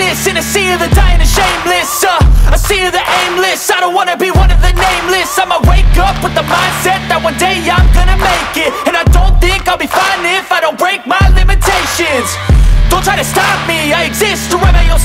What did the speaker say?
stainless in a sea of the dying and shameless. A sea of the aimless, I don't wanna be one of the nameless. I'ma wake up with the mindset that one day I'm gonna make it. And I don't think I'll be fine if I don't break my limitations. Don't try to stop me, I exist to write my own